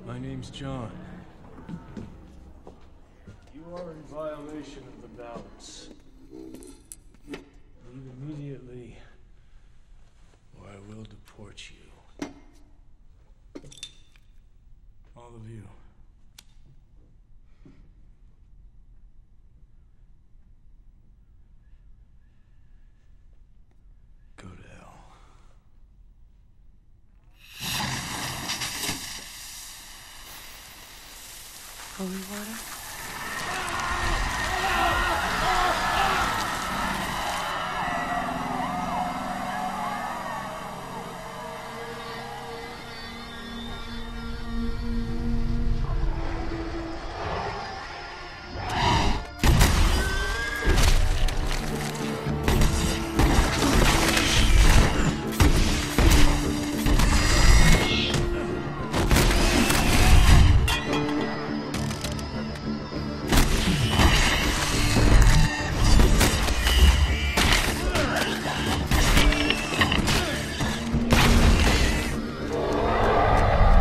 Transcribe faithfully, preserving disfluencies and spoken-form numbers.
My name's John. You are in violation of the balance. Leave immediately, or I will deport you. All of you. Go to hell. Holy water?